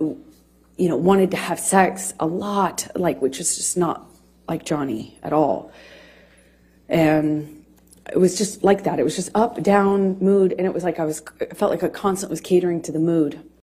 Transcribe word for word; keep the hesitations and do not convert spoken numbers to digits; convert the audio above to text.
you know, wanted to have sex a lot, like, which is just not like Johnny at all. And it was just like that. It was just up, down, mood, and it was like I was, it felt like I constantly was catering to the mood.